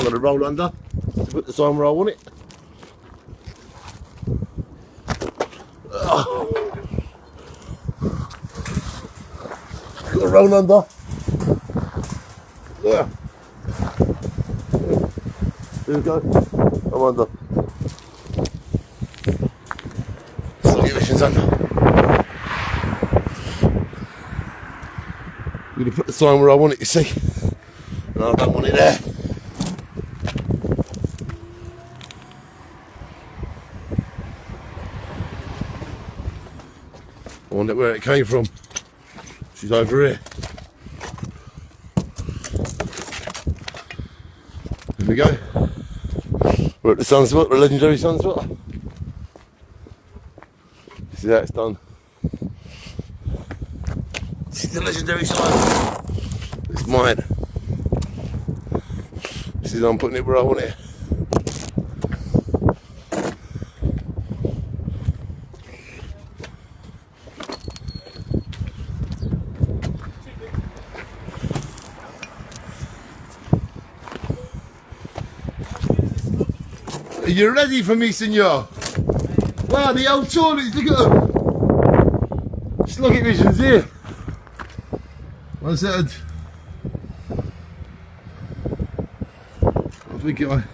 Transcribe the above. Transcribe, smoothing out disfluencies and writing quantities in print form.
I'm going to roll under to put the sign where I want it. Got to roll under. Yeah. There we go. I'm under. So the emission's under. I'm going to put the sign where I want it, you see. And I don't want it there. I wonder where it came from. She's over here. There we go. We're at the sunspot, the legendary sunspot. This is how it's done. This is the legendary sign. It's mine. This is I'm putting it where I want it. Are you ready for me, senor? Wow, the old toilets, look at them. Slugget visions here. I said, I think